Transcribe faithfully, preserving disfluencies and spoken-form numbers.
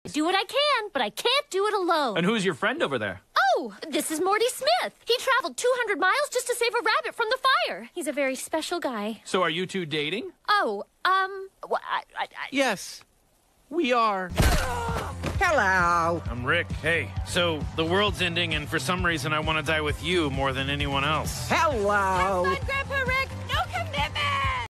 Do what I can, but I can't do it alone. And who's your friend over there? Oh, this is Morty Smith. He traveled two hundred miles just to save a rabbit from the fire. He's a very special guy. So are you two dating? Oh, um, well, I, I, I... Yes, we are. Hello. I'm Rick. Hey, so the world's ending, and for some reason I want to die with you more than anyone else. Hello. Have fun, Grandpa Rick.